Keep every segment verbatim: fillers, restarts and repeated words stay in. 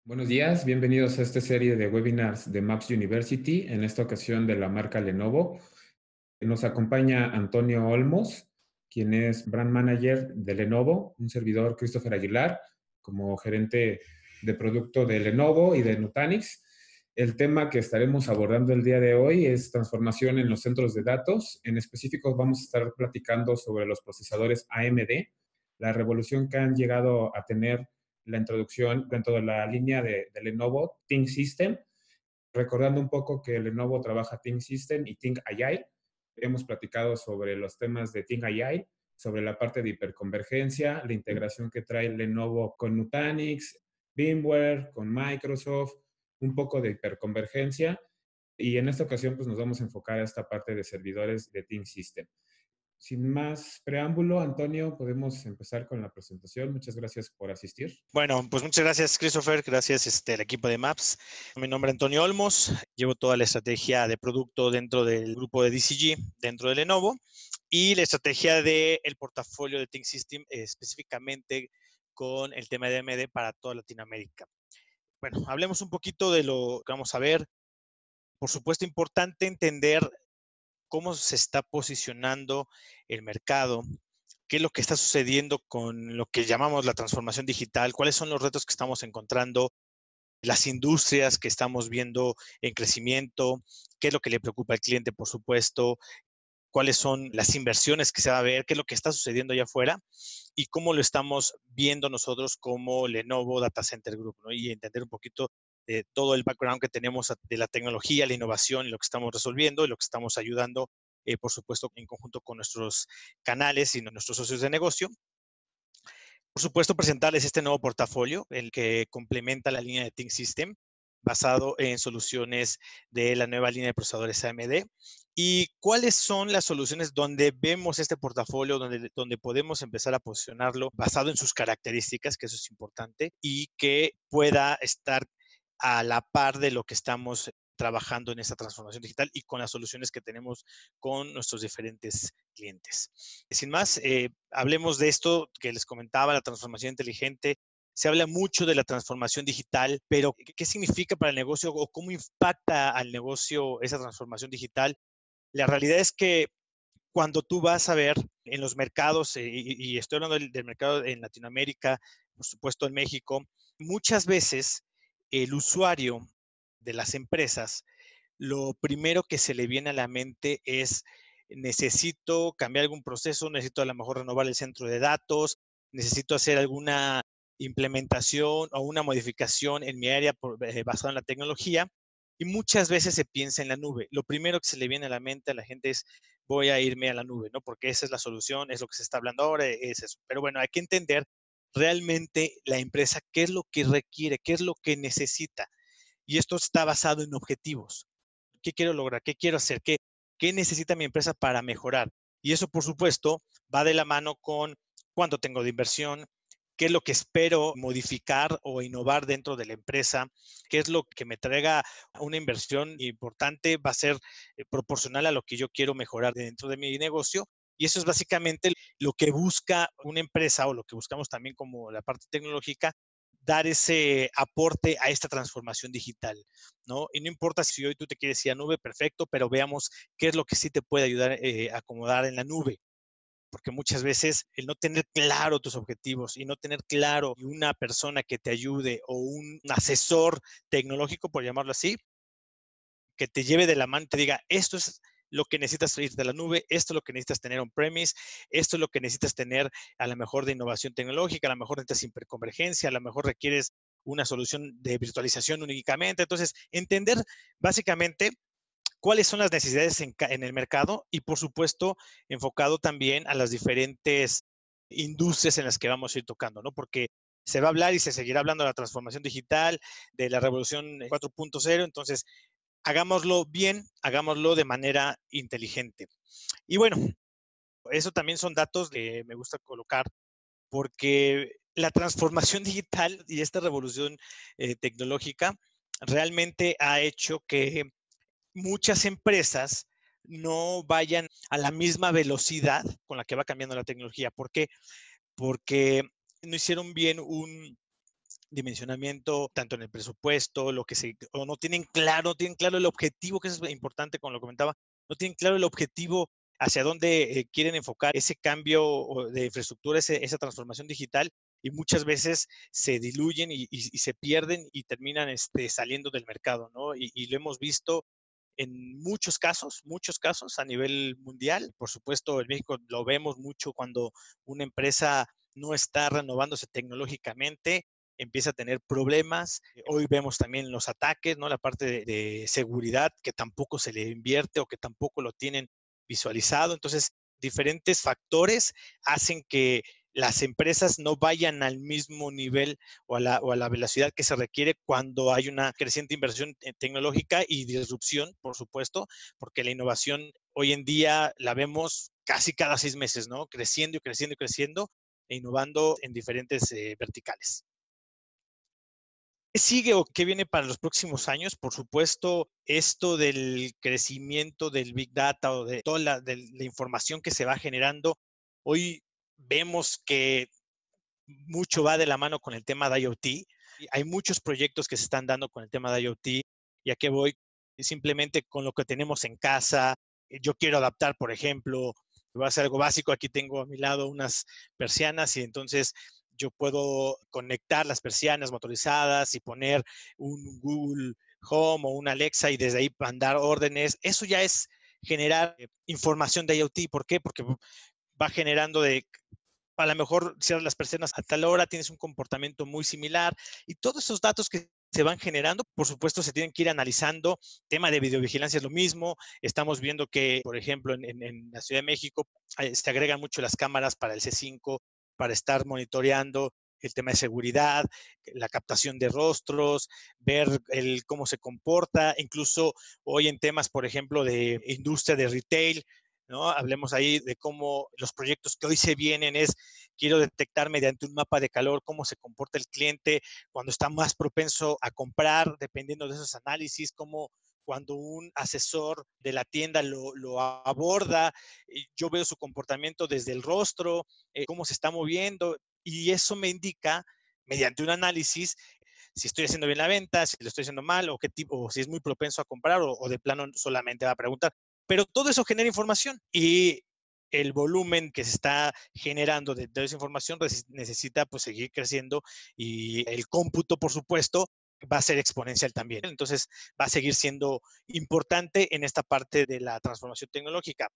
Buenos días, bienvenidos a esta serie de webinars de Maps University, en esta ocasión de la marca Lenovo. Nos acompaña Antonio Olmos, quien es Brand Manager de Lenovo, un servidor Christopher Aguilar, como gerente de producto de Lenovo y de Nutanix. El tema que estaremos abordando el día de hoy es transformación en los centros de datos. En específico, vamos a estar platicando sobre los procesadores A M D, la revolución que han llegado a tener la introducción dentro de la línea de, de Lenovo ThinkSystem, recordando un poco que Lenovo trabaja ThinkSystem y ThinkAgile. Hemos platicado sobre los temas de ThinkAgile, sobre la parte de hiperconvergencia, la integración que trae Lenovo con Nutanix, VMware, con Microsoft, un poco de hiperconvergencia. Y en esta ocasión pues nos vamos a enfocar a esta parte de servidores de ThinkSystem. Sin más preámbulo, Antonio, podemos empezar con la presentación. Muchas gracias por asistir. Bueno, pues muchas gracias, Christopher. Gracias este, al equipo de Maps. Mi nombre es Antonio Olmos. Llevo toda la estrategia de producto dentro del grupo de D C G, dentro de Lenovo, y la estrategia del portafolio de ThinkSystem, eh, específicamente con el tema de A M D para toda Latinoamérica. Bueno, hablemos un poquito de lo que vamos a ver. Por supuesto, importante entender cómo se está posicionando el mercado, qué es lo que está sucediendo con lo que llamamos la transformación digital, cuáles son los retos que estamos encontrando, las industrias que estamos viendo en crecimiento, qué es lo que le preocupa al cliente, por supuesto, cuáles son las inversiones que se va a ver, qué es lo que está sucediendo allá afuera y cómo lo estamos viendo nosotros como Lenovo Data Center Group, ¿no? Y entender un poquito de todo el background que tenemos de la tecnología, la innovación y lo que estamos resolviendo y lo que estamos ayudando, eh, por supuesto, en conjunto con nuestros canales y nuestros socios de negocio. Por supuesto, presentarles este nuevo portafolio, el que complementa la línea de ThinkSystem, basado en soluciones de la nueva línea de procesadores A M D. ¿Y cuáles son las soluciones donde vemos este portafolio, donde, donde podemos empezar a posicionarlo basado en sus características, que eso es importante, y que pueda estar a la par de lo que estamos trabajando en esta transformación digital y con las soluciones que tenemos con nuestros diferentes clientes? Sin más, eh, hablemos de esto que les comentaba, la transformación inteligente. Se habla mucho de la transformación digital, pero ¿qué significa para el negocio o cómo impacta al negocio esa transformación digital? La realidad es que cuando tú vas a ver en los mercados, eh, y, y, estoy hablando del, del mercado en Latinoamérica, por supuesto en México, muchas veces el usuario de las empresas, lo primero que se le viene a la mente es: necesito cambiar algún proceso, necesito a lo mejor renovar el centro de datos, necesito hacer alguna implementación o una modificación en mi área por, eh, basada en la tecnología. Y muchas veces se piensa en la nube. Lo primero que se le viene a la mente a la gente es: voy a irme a la nube, ¿no? Porque esa es la solución, es lo que se está hablando ahora, es eso. Pero bueno, hay que entender realmente la empresa qué es lo que requiere, qué es lo que necesita. Y esto está basado en objetivos. ¿Qué quiero lograr? ¿Qué quiero hacer? ¿Qué, qué necesita mi empresa para mejorar? Y eso, por supuesto, va de la mano con cuánto tengo de inversión, qué es lo que espero modificar o innovar dentro de la empresa, qué es lo que me traiga una inversión importante, va a ser eh, proporcional a lo que yo quiero mejorar dentro de mi negocio. Y eso es básicamente lo que busca una empresa, o lo que buscamos también como la parte tecnológica, dar ese aporte a esta transformación digital, ¿no? Y no importa si hoy tú te quieres ir a nube, perfecto, pero veamos qué es lo que sí te puede ayudar eh, a acomodar en la nube. Porque muchas veces el no tener claro tus objetivos y no tener claro una persona que te ayude o un asesor tecnológico, por llamarlo así, que te lleve de la mano y te diga: esto es lo que necesitas ir de la nube, esto es lo que necesitas tener on-premise, esto es lo que necesitas tener a lo mejor de innovación tecnológica, a lo mejor necesitas hiperconvergencia, a lo mejor requieres una solución de virtualización únicamente. Entonces, entender básicamente cuáles son las necesidades en, en el mercado y, por supuesto, enfocado también a las diferentes industrias en las que vamos a ir tocando, ¿no? Porque se va a hablar y se seguirá hablando de la transformación digital, de la revolución cuatro punto cero. Entonces, hagámoslo bien, hagámoslo de manera inteligente. Y bueno, eso también son datos que me gusta colocar, porque la transformación digital y esta revolución eh, tecnológica realmente ha hecho que muchas empresas no vayan a la misma velocidad con la que va cambiando la tecnología. ¿Por qué? Porque no hicieron bien un dimensionamiento tanto en el presupuesto, lo que se, o no tienen claro, no tienen claro el objetivo, que eso es importante, como lo comentaba, no tienen claro el objetivo hacia dónde eh, quieren enfocar ese cambio de infraestructura, ese, esa transformación digital, y muchas veces se diluyen y, y, y se pierden y terminan este, saliendo del mercado, ¿no? Y, y lo hemos visto en muchos casos, muchos casos a nivel mundial. Por supuesto, en México lo vemos mucho cuando una empresa no está renovándose tecnológicamente, empieza a tener problemas. Hoy vemos también los ataques, ¿no? La parte de, de seguridad que tampoco se le invierte o que tampoco lo tienen visualizado. Entonces, diferentes factores hacen que las empresas no vayan al mismo nivel o a, la, o a la velocidad que se requiere cuando hay una creciente inversión tecnológica y disrupción, por supuesto, porque la innovación hoy en día la vemos casi cada seis meses, ¿no? Creciendo y creciendo y creciendo e innovando en diferentes eh, verticales. ¿Qué sigue o qué viene para los próximos años? Por supuesto, esto del crecimiento del Big Data o de toda la, de la información que se va generando. Hoy vemos que mucho va de la mano con el tema de IoT. Hay muchos proyectos que se están dando con el tema de IoT. ¿Y a qué voy? Simplemente con lo que tenemos en casa. Yo quiero adaptar, por ejemplo, voy a hacer algo básico. Aquí tengo a mi lado unas persianas y entonces yo puedo conectar las persianas motorizadas y poner un Google Home o un Alexa y desde ahí mandar órdenes. Eso ya es generar información de IoT. ¿Por qué? Porque va generando de, a lo mejor cierras las persianas a tal hora, tienes un comportamiento muy similar y todos esos datos que se van generando, por supuesto, se tienen que ir analizando. Tema de videovigilancia es lo mismo. Estamos viendo que, por ejemplo, en, en, en la Ciudad de México eh, se agregan mucho las cámaras para el C cinco, para estar monitoreando el tema de seguridad, la captación de rostros, ver el, cómo se comporta, incluso hoy en temas, por ejemplo, de industria de retail, ¿no? Hablemos ahí de cómo los proyectos que hoy se vienen es, quiero detectar mediante un mapa de calor cómo se comporta el cliente cuando está más propenso a comprar, dependiendo de esos análisis, cómo cuando un asesor de la tienda lo, lo aborda, yo veo su comportamiento desde el rostro, eh, cómo se está moviendo, y eso me indica, mediante un análisis, si estoy haciendo bien la venta, si lo estoy haciendo mal, o qué tipo, o si es muy propenso a comprar, o, o de plano solamente va a preguntar. Pero todo eso genera información y el volumen que se está generando de toda esa información necesita pues seguir creciendo y el cómputo, por supuesto, va a ser exponencial también. Entonces, va a seguir siendo importante en esta parte de la transformación tecnológica.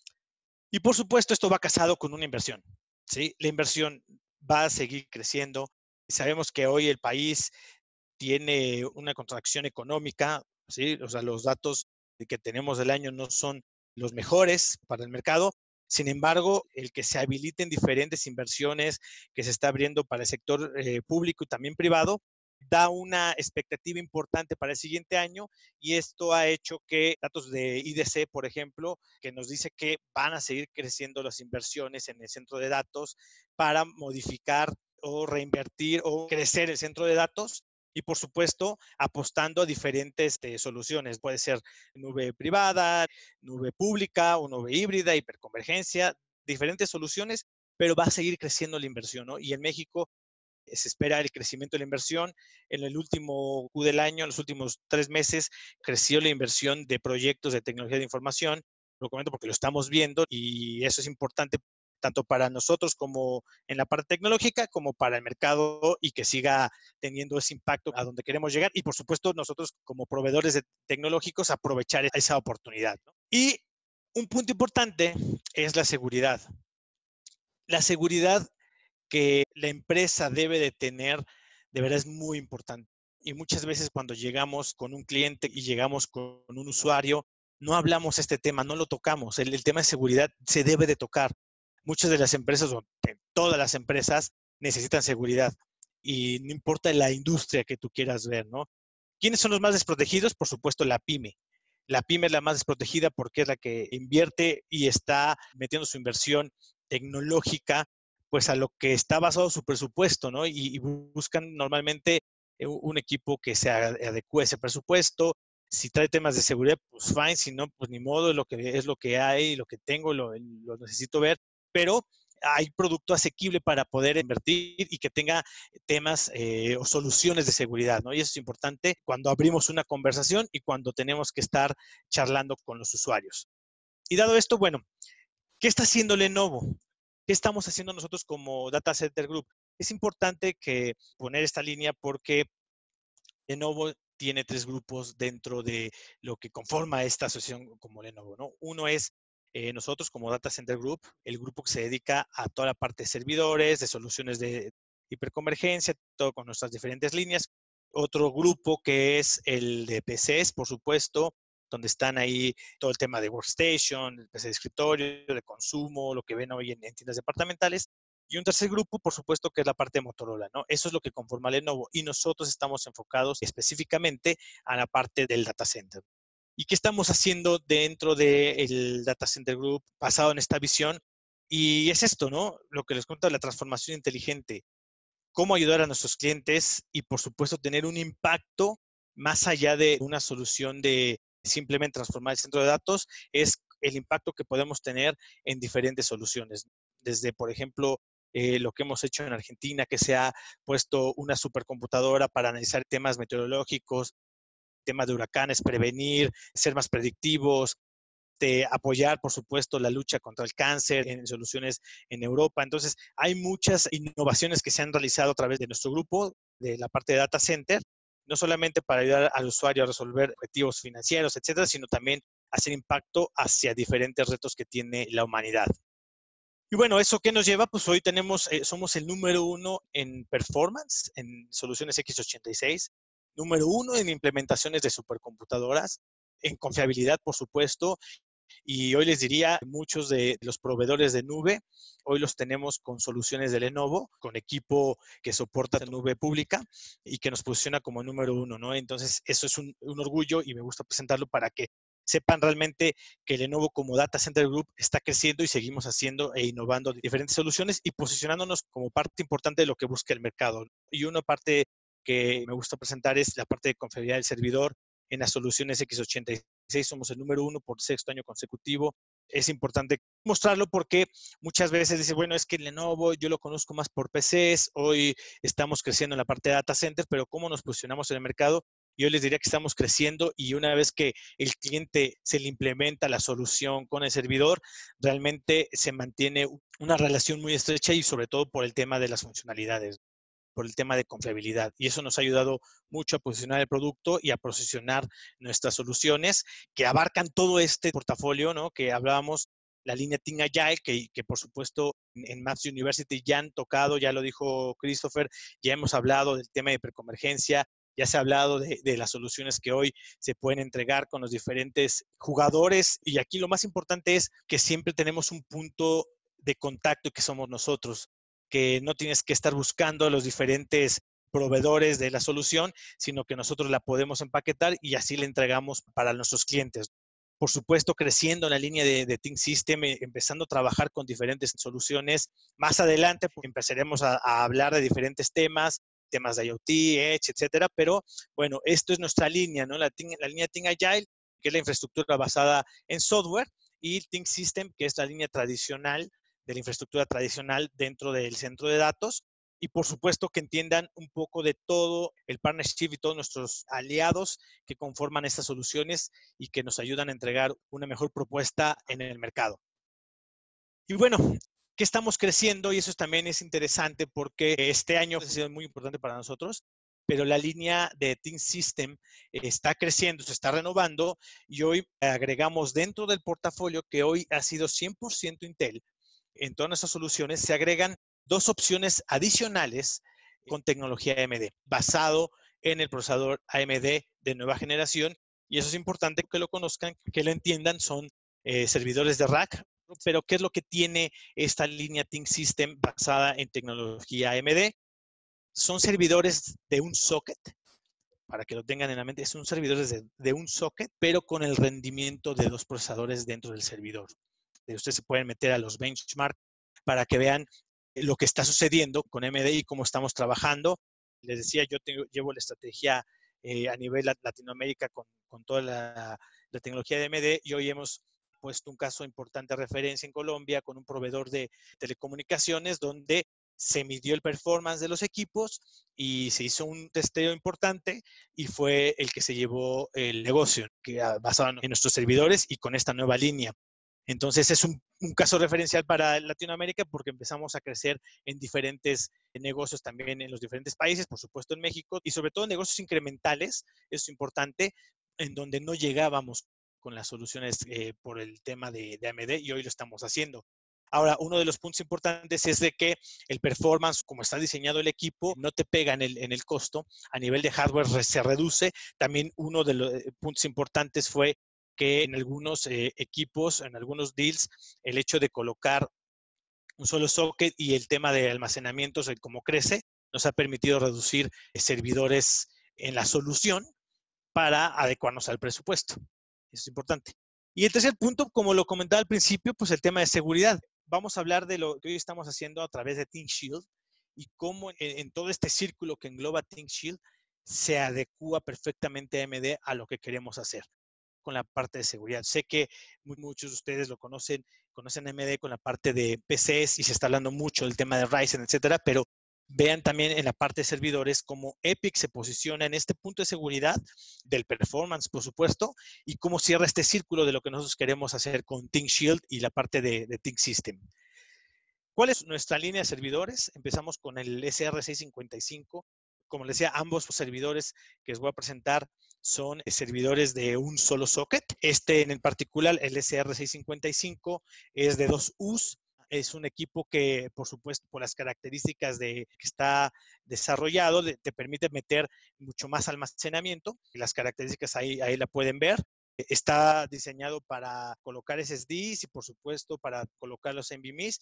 Y, por supuesto, esto va casado con una inversión, ¿sí? La inversión va a seguir creciendo. Sabemos que hoy el país tiene una contracción económica, ¿sí? O sea, los datos que tenemos del año no son los mejores para el mercado. Sin embargo, el que se habiliten diferentes inversiones que se está abriendo para el sector eh, público y también privado, da una expectativa importante para el siguiente año, y esto ha hecho que datos de I D C, por ejemplo, que nos dice que van a seguir creciendo las inversiones en el centro de datos para modificar o reinvertir o crecer el centro de datos. Y, por supuesto, apostando a diferentes eh, soluciones. Puede ser nube privada, nube pública o nube híbrida, hiperconvergencia, diferentes soluciones, pero va a seguir creciendo la inversión, ¿no? Y en México eh, se espera el crecimiento de la inversión. En el último Q del año, en los últimos tres meses, creció la inversión de proyectos de tecnología de información. Lo comento porque lo estamos viendo y eso es importante tanto para nosotros como en la parte tecnológica, como para el mercado, y que siga teniendo ese impacto a donde queremos llegar. Y, por supuesto, nosotros como proveedores de tecnológicos aprovechar esa oportunidad, ¿no? Y un punto importante es la seguridad. La seguridad que la empresa debe de tener, de verdad es muy importante. Y muchas veces cuando llegamos con un cliente y llegamos con un usuario, no hablamos este tema, no lo tocamos. El, el tema de seguridad se debe de tocar. Muchas de las empresas, o todas las empresas, necesitan seguridad. Y no importa la industria que tú quieras ver, ¿no? ¿Quiénes son los más desprotegidos? Por supuesto, la pyme. La pyme es la más desprotegida porque es la que invierte y está metiendo su inversión tecnológica pues a lo que está basado su presupuesto, ¿no? Y, y buscan normalmente un equipo que se adecue a ese presupuesto. Si trae temas de seguridad, pues fine, si no, pues ni modo, es lo que, es lo que hay, lo que tengo, lo, lo necesito ver. Pero hay producto asequible para poder invertir y que tenga temas eh, o soluciones de seguridad, ¿no? Y eso es importante cuando abrimos una conversación y cuando tenemos que estar charlando con los usuarios. Y dado esto, bueno, ¿qué está haciendo Lenovo? ¿Qué estamos haciendo nosotros como Data Center Group? Es importante que poner esta línea porque Lenovo tiene tres grupos dentro de lo que conforma esta asociación como Lenovo, ¿no? Uno es eh, nosotros como Data Center Group, el grupo que se dedica a toda la parte de servidores, de soluciones de hiperconvergencia, todo con nuestras diferentes líneas. Otro grupo que es el de P Cs, por supuesto, donde están ahí todo el tema de workstation, el P C de escritorio, de consumo, lo que ven hoy en, en tiendas departamentales. Y un tercer grupo, por supuesto, que es la parte de Motorola, ¿no? Eso es lo que conforma Lenovo y nosotros estamos enfocados específicamente a la parte del data center. ¿Y qué estamos haciendo dentro del Data Center Group basado en esta visión? Y es esto, ¿no? Lo que les cuento de la transformación inteligente. Cómo ayudar a nuestros clientes y, por supuesto, tener un impacto más allá de una solución de simplemente transformar el centro de datos, es el impacto que podemos tener en diferentes soluciones. Desde, por ejemplo, eh, lo que hemos hecho en Argentina, que se ha puesto una supercomputadora para analizar temas meteorológicos, temas de huracanes, prevenir, ser más predictivos, de apoyar, por supuesto, la lucha contra el cáncer en soluciones en Europa. Entonces, hay muchas innovaciones que se han realizado a través de nuestro grupo, de la parte de Data Center, no solamente para ayudar al usuario a resolver objetivos financieros, etcétera, sino también hacer impacto hacia diferentes retos que tiene la humanidad. Y bueno, ¿eso qué nos lleva? Pues hoy tenemos, eh, somos el número uno en performance, en soluciones equis ochenta y seis, número uno en implementaciones de supercomputadoras, en confiabilidad, por supuesto, y hoy les diría, muchos de los proveedores de nube, hoy los tenemos con soluciones de Lenovo, con equipo que soporta la nube pública y que nos posiciona como número uno, ¿no? Entonces, eso es un, un orgullo y me gusta presentarlo para que sepan realmente que Lenovo como Data Center Group está creciendo y seguimos haciendo e innovando diferentes soluciones y posicionándonos como parte importante de lo que busca el mercado. Y una parte que me gusta presentar es la parte de confiabilidad del servidor en las soluciones equis ochenta y seis. Somos el número uno por sexto año consecutivo. Es importante mostrarlo porque muchas veces dice, bueno, es que Lenovo yo lo conozco más por P Cs, hoy estamos creciendo en la parte de data center, pero ¿cómo nos posicionamos en el mercado? Yo les diría que estamos creciendo y una vez que el cliente se le implementa la solución con el servidor, realmente se mantiene una relación muy estrecha y sobre todo por el tema de las funcionalidades, por el tema de confiabilidad. Y eso nos ha ayudado mucho a posicionar el producto y a posicionar nuestras soluciones que abarcan todo este portafolio, ¿no? Que hablábamos, la línea Team Agile, que, que por supuesto en Maps University ya han tocado, ya lo dijo Christopher, ya hemos hablado del tema de hiperconvergencia, ya se ha hablado de, de las soluciones que hoy se pueden entregar con los diferentes jugadores. Y aquí lo más importante es que siempre tenemos un punto de contacto que somos nosotros, que no tienes que estar buscando a los diferentes proveedores de la solución, sino que nosotros la podemos empaquetar y así la entregamos para nuestros clientes. Por supuesto, creciendo en la línea de, de Team System, eh, empezando a trabajar con diferentes soluciones. Más adelante pues, empezaremos a, a hablar de diferentes temas, temas de IoT, Edge, etcétera. Pero bueno, esto es nuestra línea, ¿no? La, la línea Team Agile, que es la infraestructura basada en software, y Team System, que es la línea tradicional de la infraestructura tradicional dentro del centro de datos. Y por supuesto que entiendan un poco de todo el partnership y todos nuestros aliados que conforman estas soluciones y que nos ayudan a entregar una mejor propuesta en el mercado. Y bueno, que estamos creciendo y eso también es interesante porque este año ha sido muy importante para nosotros, pero la línea de Team System está creciendo, se está renovando y hoy agregamos dentro del portafolio que hoy ha sido cien por ciento Intel. En todas nuestras soluciones se agregan dos opciones adicionales con tecnología A M D, basado en el procesador A M D de nueva generación. Y eso es importante que lo conozcan, que lo entiendan. Son eh, servidores de rack, pero ¿qué es lo que tiene esta línea Team System basada en tecnología A M D? Son servidores de un socket, para que lo tengan en la mente, son servidores de, de un socket, pero con el rendimiento de dos procesadores dentro del servidor. Ustedes se pueden meter a los benchmark para que vean lo que está sucediendo con A M D y cómo estamos trabajando. Les decía, yo tengo, llevo la estrategia eh, a nivel Latinoamérica con, con toda la, la tecnología de A M D y hoy hemos puesto un caso importante de referencia en Colombia con un proveedor de telecomunicaciones donde se midió el performance de los equipos y se hizo un testeo importante y fue el que se llevó el negocio, que basado en nuestros servidores y con esta nueva línea. Entonces es un, un caso referencial para Latinoamérica porque empezamos a crecer en diferentes negocios también en los diferentes países, por supuesto en México, y sobre todo negocios incrementales, eso es importante, en donde no llegábamos con las soluciones eh, por el tema de, de A M D y hoy lo estamos haciendo. Ahora, uno de los puntos importantes es de que el performance, como está diseñado el equipo, no te pega en el, en el costo. A nivel de hardware se reduce. También uno de los puntos importantes fue que en algunos eh, equipos, en algunos deals, el hecho de colocar un solo socket y el tema de almacenamientos, el cómo crece, nos ha permitido reducir eh, servidores en la solución para adecuarnos al presupuesto. Eso es importante. Y el tercer punto, como lo comentaba al principio, pues el tema de seguridad. Vamos a hablar de lo que hoy estamos haciendo a través de ThinkShield y cómo en, en todo este círculo que engloba ThinkShield se adecua perfectamente a A M D a lo que queremos hacer con la parte de seguridad. Sé que muchos de ustedes lo conocen, conocen A M D con la parte de P Cs y se está hablando mucho del tema de Ryzen, etcétera, pero vean también en la parte de servidores cómo Epic se posiciona en este punto de seguridad del performance, por supuesto, y cómo cierra este círculo de lo que nosotros queremos hacer con ThinkShield y la parte de, de ThinkSystem. ¿Cuál es nuestra línea de servidores? Empezamos con el S R seiscientos cincuenta y cinco. Como les decía, ambos servidores que les voy a presentar son servidores de un solo socket. Este en particular, el S R seiscientos cincuenta y cinco, es de dos U's. Es un equipo que, por supuesto, por las características de que está desarrollado, te permite meter mucho más almacenamiento. Las características ahí, ahí la pueden ver. Está diseñado para colocar S S Ds y, por supuesto, para colocar los NVMe's.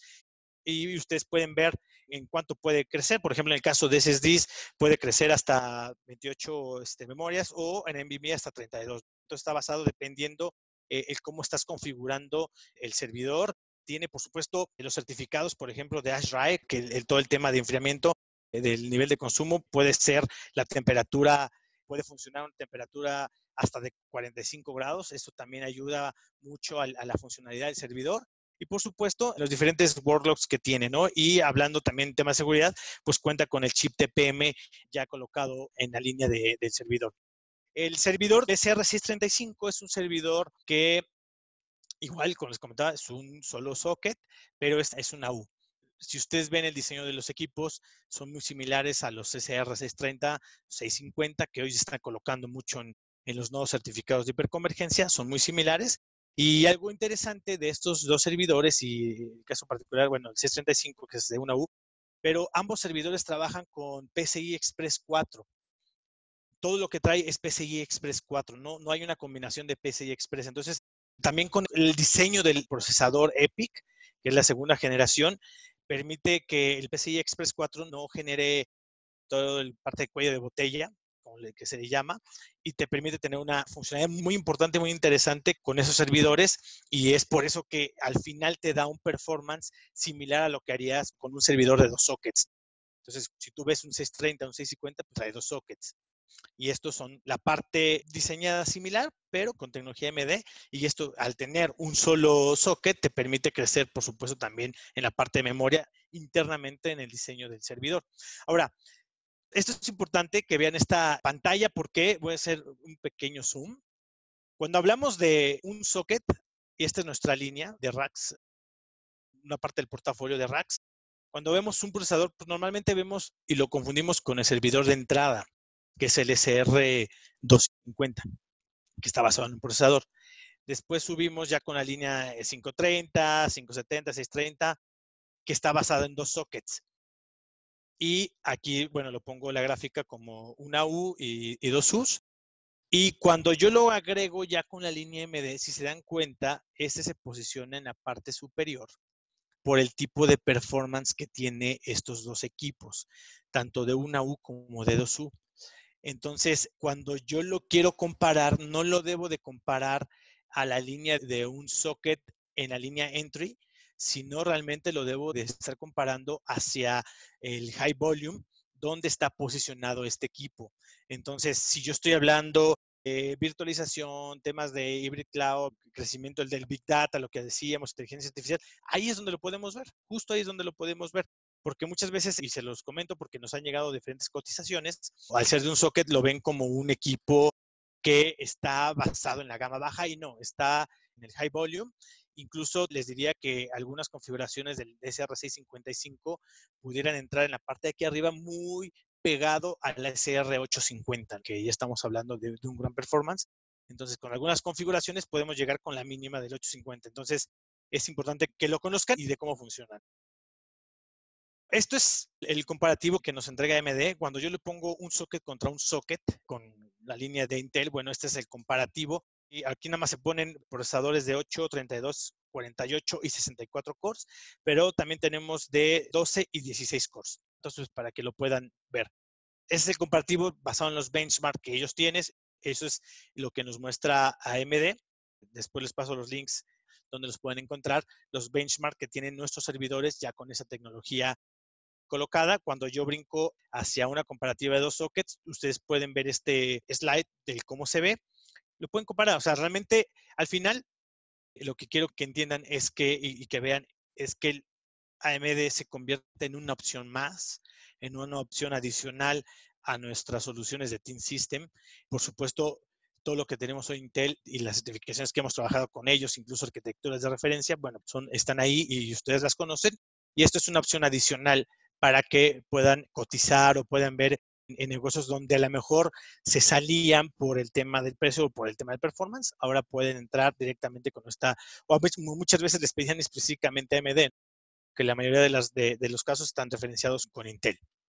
Y ustedes pueden ver en cuánto puede crecer. Por ejemplo, en el caso de S S Ds, puede crecer hasta veintiocho este, memorias o en NVMe hasta treinta y dos. Esto está basado dependiendo eh, el cómo estás configurando el servidor. Tiene, por supuesto, los certificados, por ejemplo, de ASHRAE, que el, el, todo el tema de enfriamiento eh, del nivel de consumo puede ser la temperatura, puede funcionar a una temperatura hasta de cuarenta y cinco grados. Eso también ayuda mucho a, a la funcionalidad del servidor. Y por supuesto, los diferentes workloads que tiene, ¿no? Y hablando también de tema de seguridad, pues cuenta con el chip T P M ya colocado en la línea de, del servidor. El servidor S R seiscientos treinta y cinco es un servidor que, igual, como les comentaba, es un solo socket, pero es, es una U. Si ustedes ven el diseño de los equipos, son muy similares a los S R seiscientos treinta, seiscientos cincuenta, que hoy se están colocando mucho en, en los nuevos certificados de hiperconvergencia, son muy similares. Y algo interesante de estos dos servidores, y el caso particular, bueno, el seiscientos treinta y cinco, que es de una U, pero ambos servidores trabajan con P C I Express cuatro. Todo lo que trae es P C I Express cuatro, no, no hay una combinación de P C I Express. Entonces, también con el diseño del procesador Epic, que es la segunda generación, permite que el P C I Express cuatro no genere todo el parte de cuello de botella, como le, que se le llama, y te permite tener una funcionalidad muy importante, muy interesante con esos servidores, y es por eso que al final te da un performance similar a lo que harías con un servidor de dos sockets. Entonces, si tú ves un seiscientos treinta, un seiscientos cincuenta, pues trae dos sockets. Y estos son la parte diseñada similar, pero con tecnología A M D. Y esto, al tener un solo socket, te permite crecer, por supuesto, también en la parte de memoria internamente en el diseño del servidor. Ahora, esto es importante que vean esta pantalla porque voy a hacer un pequeño zoom. Cuando hablamos de un socket, y esta es nuestra línea de racks, una parte del portafolio de racks, cuando vemos un procesador, pues normalmente vemos y lo confundimos con el servidor de entrada, que es el S R doscientos cincuenta, que está basado en un procesador. Después subimos ya con la línea quinientos treinta, quinientos setenta, seiscientos treinta, que está basada en dos sockets. Y aquí, bueno, lo pongo la gráfica como una U y, y dos U's. Y cuando yo lo agrego ya con la línea A M D, si se dan cuenta, este se posiciona en la parte superior por el tipo de performance que tiene estos dos equipos, tanto de una U como de dos U. Entonces, cuando yo lo quiero comparar, no lo debo de comparar a la línea de un socket en la línea entry, sino realmente lo debo de estar comparando hacia el high volume, donde está posicionado este equipo. Entonces, si yo estoy hablando eh, virtualización, temas de hybrid cloud, crecimiento del Big Data, lo que decíamos, inteligencia artificial, ahí es donde lo podemos ver, justo ahí es donde lo podemos ver. Porque muchas veces, y se los comento porque nos han llegado diferentes cotizaciones, al ser de un socket lo ven como un equipo que está basado en la gama baja y no, está en el high volume. Incluso les diría que algunas configuraciones del S R seiscientos cincuenta y cinco pudieran entrar en la parte de aquí arriba muy pegado a la S R ochocientos cincuenta, que ya estamos hablando de, de un gran performance. Entonces, con algunas configuraciones podemos llegar con la mínima del ochocientos cincuenta. Entonces, es importante que lo conozcan y de cómo funcionan. Esto es el comparativo que nos entrega A M D. Cuando yo le pongo un socket contra un socket con la línea de Intel, bueno, este es el comparativo. Y aquí nada más se ponen procesadores de ocho, treinta y dos, cuarenta y ocho y sesenta y cuatro cores, pero también tenemos de doce y dieciséis cores. Entonces, para que lo puedan ver. Ese es el comparativo basado en los benchmarks que ellos tienen. Eso es lo que nos muestra A M D. Después les paso los links donde los pueden encontrar, los benchmarks que tienen nuestros servidores ya con esa tecnología colocada. Cuando yo brinco hacia una comparativa de dos sockets, ustedes pueden ver este slide de cómo se ve. Lo pueden comparar. O sea, realmente, al final, lo que quiero que entiendan es que, y, y que vean, es que el A M D se convierte en una opción más, en una opción adicional a nuestras soluciones de Team System. Por supuesto, todo lo que tenemos hoy Intel y las certificaciones que hemos trabajado con ellos, incluso arquitecturas de referencia, bueno, son, están ahí y ustedes las conocen. Y esto es una opción adicional para que puedan cotizar o puedan ver en negocios donde a lo mejor se salían por el tema del precio o por el tema del performance. Ahora pueden entrar directamente con esta, o muchas veces les pedían específicamente A M D, que la mayoría de, las, de, de los casos están referenciados con Intel.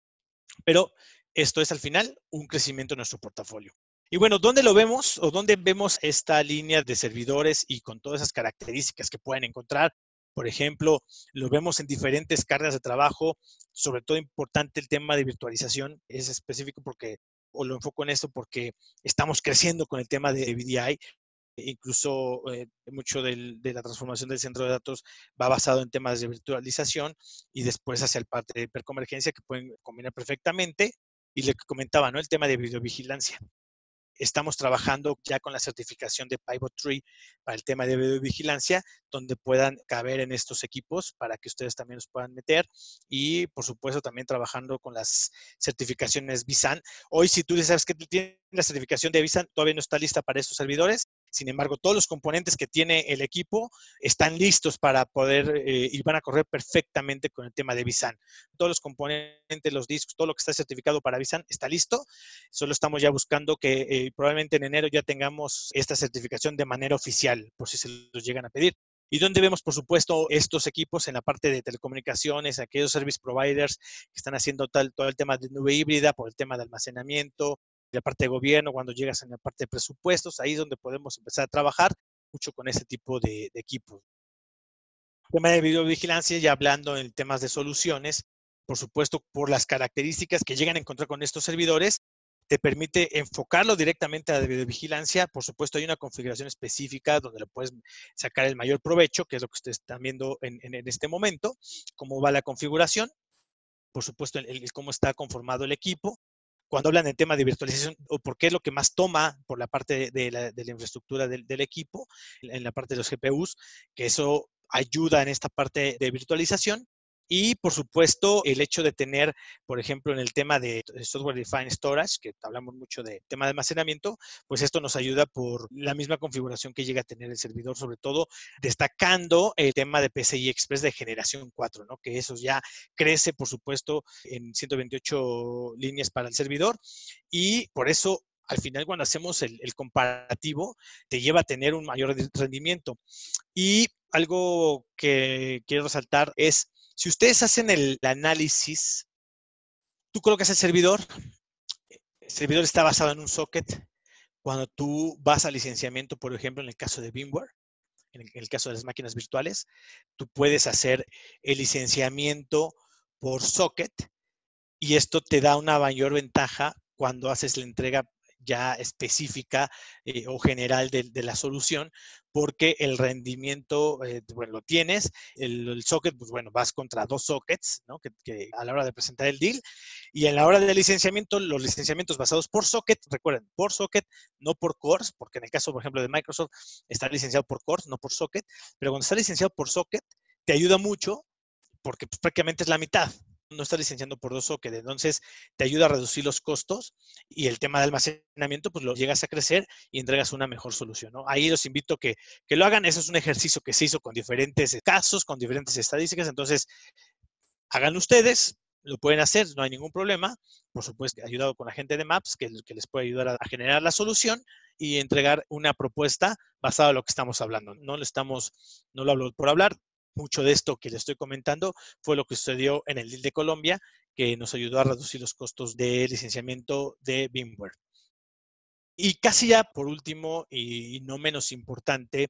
Pero esto es al final un crecimiento en nuestro portafolio. Y bueno, ¿dónde lo vemos o dónde vemos esta línea de servidores y con todas esas características que pueden encontrar? Por ejemplo, lo vemos en diferentes cargas de trabajo, sobre todo importante el tema de virtualización, es específico porque, o lo enfoco en esto porque estamos creciendo con el tema de V D I. Incluso eh, mucho del, de la transformación del centro de datos va basado en temas de virtualización y después hacia el parte de hiperconvergencia que pueden combinar perfectamente. Y lo que comentaba, ¿no? El tema de videovigilancia. Estamos trabajando ya con la certificación de Pivot Tree para el tema de videovigilancia, donde puedan caber en estos equipos para que ustedes también los puedan meter. Y, por supuesto, también trabajando con las certificaciones vSAN. Hoy, si tú sabes que tienes la certificación de vSAN, todavía no está lista para estos servidores. Sin embargo, todos los componentes que tiene el equipo están listos para poder eh, y van a correr perfectamente con el tema de vSAN. Todos los componentes, los discos, todo lo que está certificado para vSAN está listo. Solo estamos ya buscando que eh, probablemente en enero ya tengamos esta certificación de manera oficial, por si se los llegan a pedir. Y donde vemos, por supuesto, estos equipos en la parte de telecomunicaciones, aquellos service providers que están haciendo tal, todo el tema de nube híbrida, por el tema de almacenamiento, la parte de gobierno, cuando llegas en la parte de presupuestos, ahí es donde podemos empezar a trabajar mucho con ese tipo de, de equipos. El tema de videovigilancia, ya hablando en temas de soluciones, por supuesto, por las características que llegan a encontrar con estos servidores, te permite enfocarlo directamente a la videovigilancia. Por supuesto, hay una configuración específica donde le puedes sacar el mayor provecho, que es lo que ustedes están viendo en, en, en este momento, cómo va la configuración, por supuesto, el, el cómo está conformado el equipo. Cuando hablan del tema de virtualización, o por qué es lo que más toma por la parte de la, de la infraestructura del, del equipo, en la parte de los G P Us, que eso ayuda en esta parte de virtualización. Y, por supuesto, el hecho de tener, por ejemplo, en el tema de Software Defined Storage, que hablamos mucho de tema de almacenamiento, pues esto nos ayuda por la misma configuración que llega a tener el servidor, sobre todo destacando el tema de P C I Express de generación cuatro, ¿no? Que eso ya crece, por supuesto, en ciento veintiocho líneas para el servidor. Y por eso, al final, cuando hacemos el, el comparativo, te lleva a tener un mayor rendimiento. Y algo que quiero resaltar es, si ustedes hacen el análisis, tú colocas el servidor, el servidor está basado en un socket. Cuando tú vas al licenciamiento, por ejemplo, en el caso de VMware, en el, en el caso de las máquinas virtuales, tú puedes hacer el licenciamiento por socket y esto te da una mayor ventaja cuando haces la entrega ya específica eh, o general de, de la solución, porque el rendimiento, eh, bueno, lo tienes, el, el socket, pues bueno, vas contra dos sockets, ¿no? Que, que a la hora de presentar el deal, y en la hora del licenciamiento, los licenciamientos basados por socket, recuerden, por socket, no por cores, porque en el caso, por ejemplo, de Microsoft, está licenciado por cores, no por socket, pero cuando está licenciado por socket, te ayuda mucho, porque pues, prácticamente es la mitad. No está licenciando por dos sockets, entonces te ayuda a reducir los costos y el tema de almacenamiento, pues lo llegas a crecer y entregas una mejor solución, ¿no? Ahí los invito a que, que lo hagan. Eso es un ejercicio que se hizo con diferentes casos, con diferentes estadísticas, entonces hagan ustedes, lo pueden hacer, no hay ningún problema. Por supuesto, ayudado con la gente de Maps, que, que les puede ayudar a, a generar la solución y entregar una propuesta basada en lo que estamos hablando. No lo estamos, no lo hablo por hablar. Mucho de esto que les estoy comentando fue lo que sucedió en el deal de Colombia, que nos ayudó a reducir los costos de licenciamiento de VMware. Y casi ya por último, y no menos importante,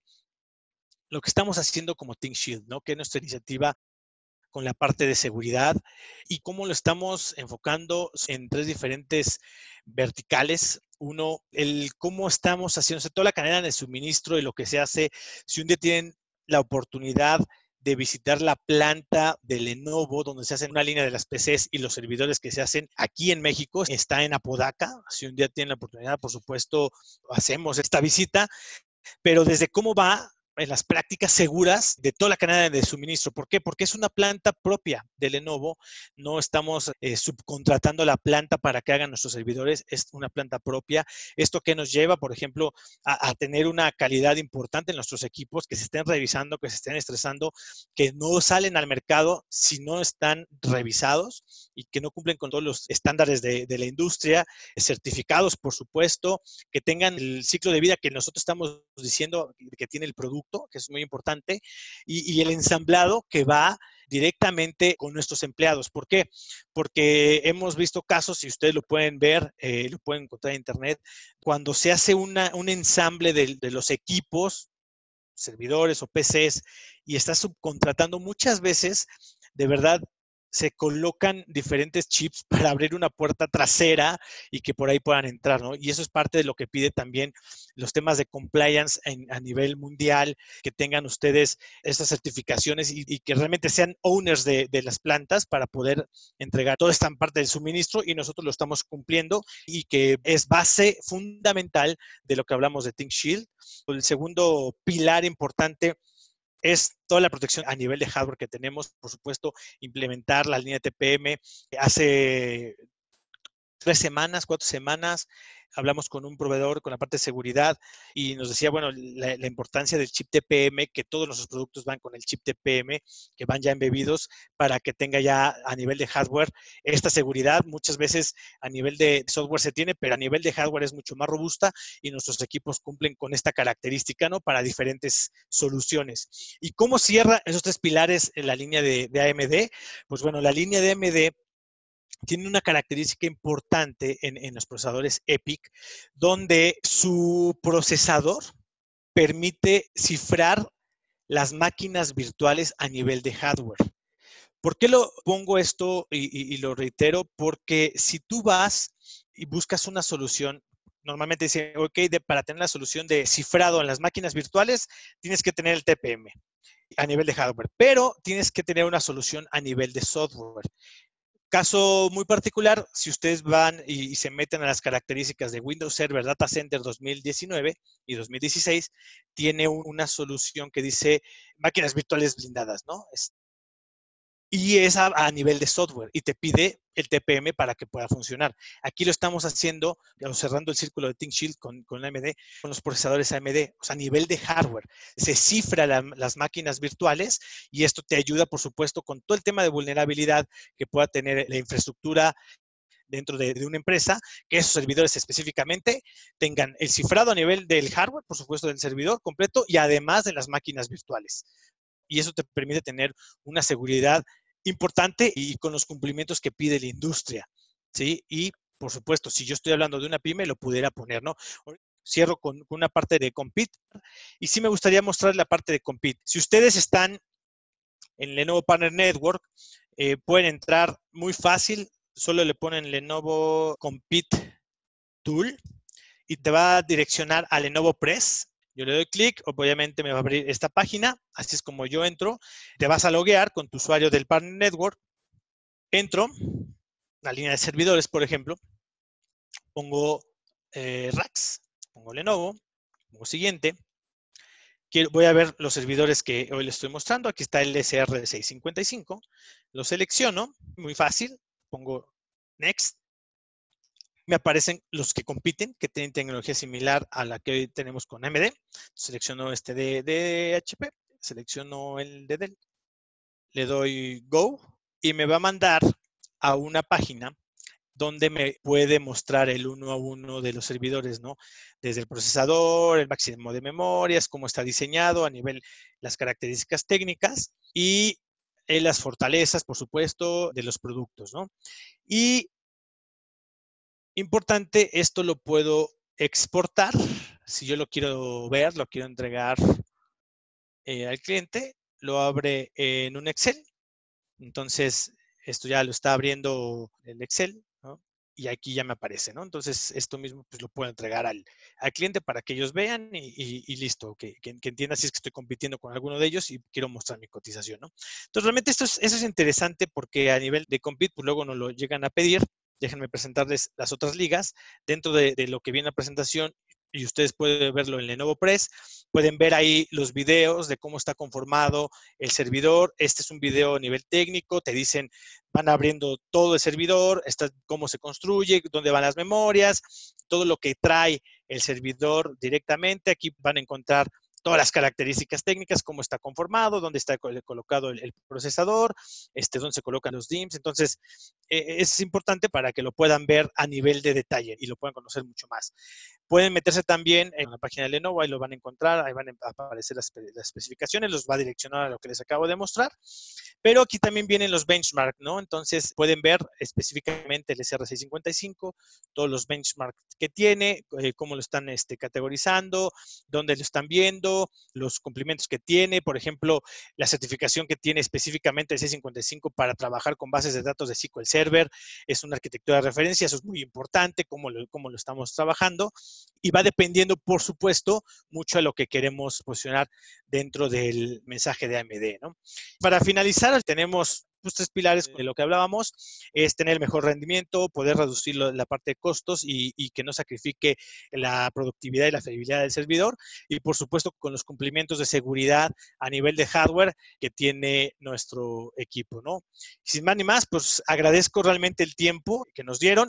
lo que estamos haciendo como ThinkShield, ¿no? Que es nuestra iniciativa con la parte de seguridad y cómo lo estamos enfocando en tres diferentes verticales. Uno, el cómo estamos haciendo, o sea, toda la cadena de suministro y lo que se hace. Si un día tienen la oportunidad de visitar la planta de Lenovo, donde se hacen una línea de las P Cs y los servidores que se hacen aquí en México, está en Apodaca. Si un día tienen la oportunidad, por supuesto, hacemos esta visita, pero desde cómo va en las prácticas seguras de toda la cadena de suministro. ¿Por qué? Porque es una planta propia de Lenovo. No estamos eh, subcontratando la planta para que hagan nuestros servidores. Es una planta propia. Esto que nos lleva, por ejemplo, a, a tener una calidad importante en nuestros equipos, que se estén revisando, que se estén estresando, que no salen al mercado si no están revisados y que no cumplen con todos los estándares de, de la industria, certificados, por supuesto, que tengan el ciclo de vida que nosotros estamos diciendo que tiene el producto, que es muy importante, y, y el ensamblado que va directamente con nuestros empleados. ¿Por qué? Porque hemos visto casos, y ustedes lo pueden ver, eh, lo pueden encontrar en internet, cuando se hace una, un ensamble de, de los equipos, servidores o P Cs, y está subcontratando, muchas veces, de verdad, se colocan diferentes chips para abrir una puerta trasera y que por ahí puedan entrar, ¿no? Y eso es parte de lo que pide también los temas de compliance en, a nivel mundial, que tengan ustedes estas certificaciones y, y que realmente sean owners de, de las plantas para poder entregar toda esta parte del suministro, y nosotros lo estamos cumpliendo, y que es base fundamental de lo que hablamos de ThinkShield. El segundo pilar importante es toda la protección a nivel de hardware que tenemos. Por supuesto, implementar la línea T P M. Hace tres semanas, cuatro semanas, hablamos con un proveedor con la parte de seguridad y nos decía, bueno, la, la importancia del chip T P M, que todos nuestros productos van con el chip T P M, que van ya embebidos para que tenga ya a nivel de hardware esta seguridad. Muchas veces a nivel de software se tiene, pero a nivel de hardware es mucho más robusta y nuestros equipos cumplen con esta característica, ¿no? Para diferentes soluciones. ¿Y cómo cierra esos tres pilares en la línea de, de A M D? Pues bueno, la línea de A M D tiene una característica importante en, en los procesadores EPYC, donde su procesador permite cifrar las máquinas virtuales a nivel de hardware. ¿Por qué lo pongo esto y, y, y lo reitero? Porque si tú vas y buscas una solución, normalmente dice, ok, de, para tener la solución de cifrado en las máquinas virtuales, tienes que tener el T P M a nivel de hardware, pero tienes que tener una solución a nivel de software. Caso muy particular, si ustedes van y, y se meten a las características de Windows Server Data Center dos mil diecinueve y dos mil dieciséis, tiene un, una solución que dice máquinas virtuales blindadas, ¿no? Es, y es a, a nivel de software y te pide el T P M para que pueda funcionar. Aquí lo estamos haciendo, cerrando el círculo de ThinkShield con, con A M D, con los procesadores A M D, o sea, a nivel de hardware. Se cifra la, las máquinas virtuales y esto te ayuda, por supuesto, con todo el tema de vulnerabilidad que pueda tener la infraestructura dentro de, de una empresa, que esos servidores específicamente tengan el cifrado a nivel del hardware, por supuesto, del servidor completo y además de las máquinas virtuales. Y eso te permite tener una seguridad importante y con los cumplimientos que pide la industria, ¿sí? Y, por supuesto, si yo estoy hablando de una pyme, lo pudiera poner, ¿no? Cierro con, con una parte de Compete y sí me gustaría mostrar la parte de Compete. Si ustedes están en Lenovo Partner Network, eh, pueden entrar muy fácil, solo le ponen Lenovo Compete Tool y te va a direccionar al Lenovo Press. Yo le doy clic, obviamente me va a abrir esta página, así es como yo entro. Te vas a loguear con tu usuario del Partner Network. Entro, la línea de servidores, por ejemplo, pongo eh, racks, pongo Lenovo, pongo siguiente. Quiero, voy a ver los servidores que hoy les estoy mostrando. Aquí está el S R seiscientos cincuenta y cinco. Lo selecciono, muy fácil, pongo Next. Me aparecen los que compiten, que tienen tecnología similar a la que hoy tenemos con A M D. Selecciono este de, de H P, selecciono el de Dell, le doy Go y me va a mandar a una página donde me puede mostrar el uno a uno de los servidores, ¿no? Desde el procesador, el máximo de memorias, cómo está diseñado a nivel, las características técnicas y eh, las fortalezas, por supuesto, de los productos, ¿no? Y importante, esto lo puedo exportar. Si yo lo quiero ver, lo quiero entregar eh, al cliente, lo abre en un Excel. Entonces, esto ya lo está abriendo el Excel, ¿no? Y aquí ya me aparece, ¿no? Entonces, esto mismo pues lo puedo entregar al, al cliente para que ellos vean y, y, y listo, que, que, que, entienda si es que estoy compitiendo con alguno de ellos y quiero mostrar mi cotización, ¿no? Entonces, realmente esto es, eso es interesante porque a nivel de compete, pues luego nos lo llegan a pedir. Déjenme presentarles las otras ligas. Dentro de, de lo que viene la presentación, y ustedes pueden verlo en Lenovo Press, pueden ver ahí los videos de cómo está conformado el servidor. Este es un video a nivel técnico, te dicen, van abriendo todo el servidor, está, cómo se construye, dónde van las memorias, todo lo que trae el servidor directamente. Aquí van a encontrar todas las características técnicas, cómo está conformado, dónde está colocado el, el procesador, este, dónde se colocan los D I Ms. Entonces, eh, es importante para que lo puedan ver a nivel de detalle y lo puedan conocer mucho más. Pueden meterse también en la página de Lenovo, ahí lo van a encontrar, ahí van a aparecer las, las especificaciones, los va a direccionar a lo que les acabo de mostrar. Pero aquí también vienen los benchmarks, ¿no? Entonces pueden ver específicamente el S R seiscientos cincuenta y cinco, todos los benchmarks que tiene, eh, cómo lo están este, categorizando, dónde lo están viendo, los cumplimientos que tiene, por ejemplo, la certificación que tiene específicamente el seiscientos cincuenta y cinco para trabajar con bases de datos de S Q L Server, es una arquitectura de referencia, eso es muy importante, cómo lo, cómo lo estamos trabajando, y va dependiendo, por supuesto, mucho a lo que queremos posicionar dentro del mensaje de A M D, ¿no? Para finalizar, tenemos los tres pilares de lo que hablábamos, es tener el mejor rendimiento, poder reducir la parte de costos y, y que no sacrifique la productividad y la fiabilidad del servidor, y por supuesto con los cumplimientos de seguridad a nivel de hardware que tiene nuestro equipo, ¿no? Sin más ni más, pues agradezco realmente el tiempo que nos dieron.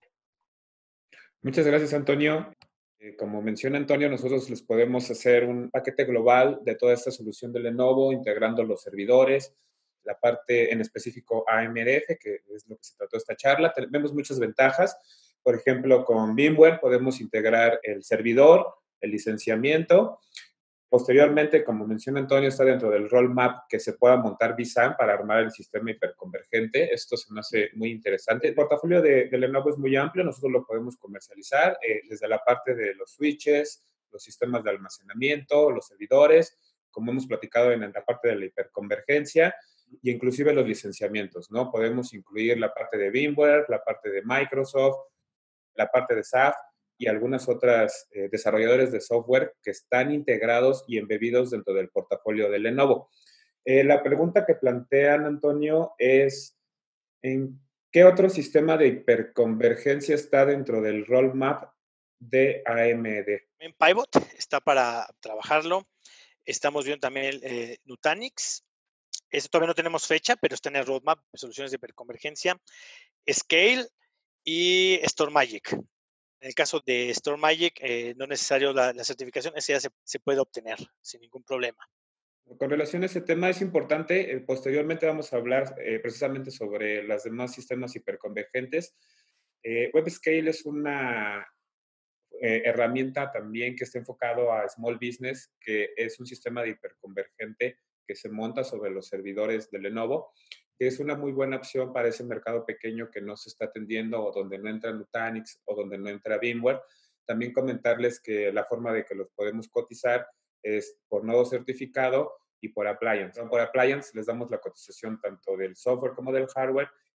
Muchas gracias, Antonio. Eh, como menciona Antonio, nosotros les podemos hacer un paquete global de toda esta solución de Lenovo, integrando los servidores, la parte en específico A M D F, que es lo que se trató esta charla. Tenemos muchas ventajas. Por ejemplo, con VMware podemos integrar el servidor, el licenciamiento. Posteriormente, como menciona Antonio, está dentro del roadmap que se pueda montar vSAN para armar el sistema hiperconvergente. Esto se me hace muy interesante. El portafolio de, de Lenovo es muy amplio, nosotros lo podemos comercializar eh, desde la parte de los switches, los sistemas de almacenamiento, los servidores, como hemos platicado en la parte de la hiperconvergencia, y inclusive los licenciamientos, ¿no? Podemos incluir la parte de VMware, la parte de Microsoft, la parte de S A F y algunas otras eh, desarrolladores de software que están integrados y embebidos dentro del portafolio de Lenovo. Eh, la pregunta que plantean, Antonio, es ¿en qué otro sistema de hiperconvergencia está dentro del roadmap de A M D? En Pivot está para trabajarlo. Estamos viendo también eh, Nutanix. Esto todavía no tenemos fecha, pero está en el roadmap de soluciones de hiperconvergencia. Scale y StoreMagic. En el caso de StoreMagic, eh, no es necesario la, la certificación, ese ya se, se, puede obtener sin ningún problema. Con relación a ese tema es importante, eh, posteriormente vamos a hablar eh, precisamente sobre los demás sistemas hiperconvergentes. Eh, WebScale es una eh, herramienta también que está enfocado a small business, que es un sistema de hiperconvergente que se monta sobre los servidores de Lenovo, que es una muy buena opción para ese mercado pequeño que no se está atendiendo o donde no entra Nutanix o donde no entra VMware. También comentarles que la forma de que los podemos cotizar es por nodo certificado y por appliance. Por appliance les damos la cotización tanto del software como del hardware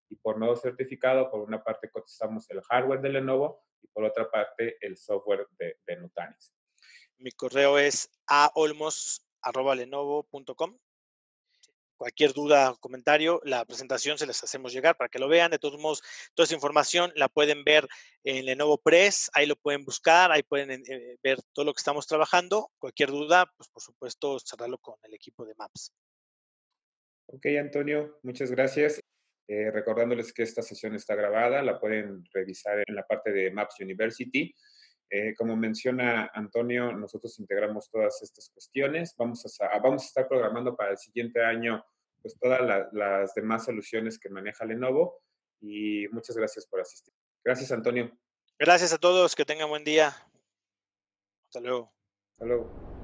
y por nodo certificado, por una parte cotizamos el hardware de Lenovo y por otra parte el software de, de Nutanix. Mi correo es aolmos arroba lenovo punto com. Cualquier duda o comentario, la presentación se les hacemos llegar para que lo vean. De todos modos, toda esa información la pueden ver en Lenovo Press, ahí lo pueden buscar, ahí pueden eh, ver todo lo que estamos trabajando. Cualquier duda, pues por supuesto, cerrarlo con el equipo de Maps. Ok, Antonio, muchas gracias. Eh, recordándoles que esta sesión está grabada, la pueden revisar en la parte de Maps University. Eh, como menciona Antonio, nosotros integramos todas estas cuestiones. Vamos a, vamos a estar programando para el siguiente año pues todas la, las demás soluciones que maneja Lenovo y muchas gracias por asistir. Gracias, Antonio. Gracias a todos, que tengan buen día. Hasta luego. Hasta luego.